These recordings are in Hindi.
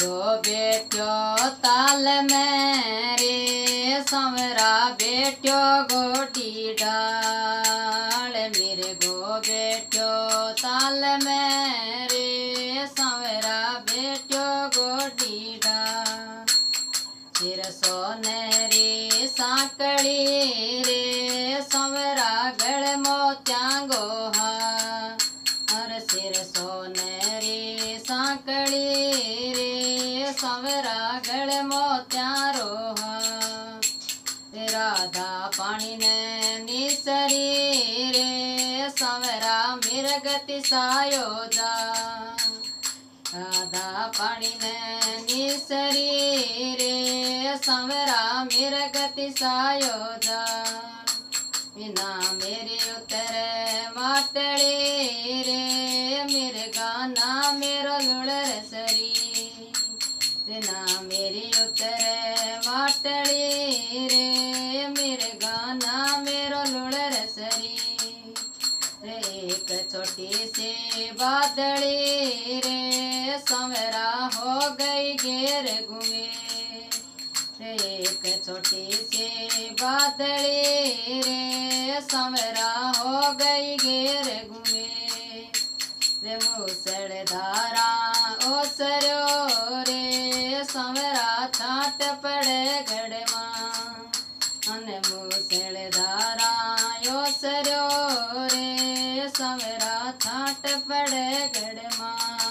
गो बेट्यो ताल में रे संवरा बेट्यो गोटी डाल। मेरे गो बेट्यो ताल में रे संवरा बेट्यो गोटी डाल। सिर सोनेरी साकड़ी रे संवरा गल मोत्या गोहा। हर सिर सोनेरी साकड़ी रे संवरा गल मोत्या रोहा। राधा पानी ने निसरी रे संवरा मिर्गति सायोजा। राधा पानी ने निसरी रे संवरा मिर्गति सायोजा। बिना मेरी उतर माटड़ी रे मिर्गाना मेरो लुलर सरी। बिना मेरी उतर माटड़ी रे मिर्गाना मेरो लुलर सरी। एक छोटी सी बादड़ी रे संवरा हो गई घेर घूमे। एक छोटी सी बादड़ी रे संवरा हो गई घेर घूमे। रे मूसलधारा ओसरो रे संवरा छाट पड़े गड़मा। अन मूसलधारा ओसरो रे संवरा छाट पड़े गड़मा।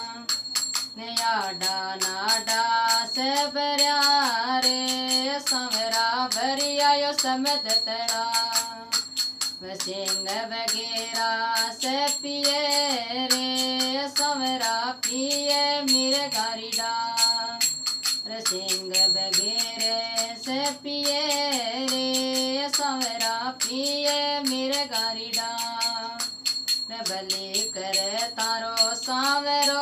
याडा नाडा से बर्या रे संवरा भरिया समद तड़ा। सिंह वगैरह से पिए रे संवरा पिए मेरे गारीडा। सिंह वगैरह से पिए रे संवरा पिए मेरे गारीडा। बलि करे तारो सांवरो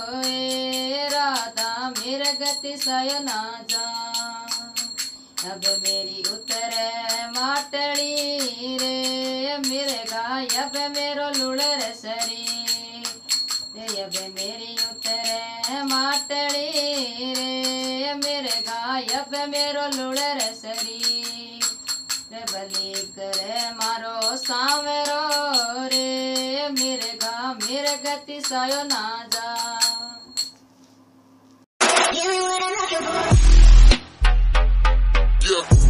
राधा मिर्गति सयना जा। अब मेरी उतरे माटड़ी रे मिर्गा अब मेरो लुलर सरी। अब मेरी उतरे माटड़ी रे मिर्गा अब मेरो लुलर सरी। बलि करे मारो सांवरो रे मिर्गा मिर्गति सायो ना जा।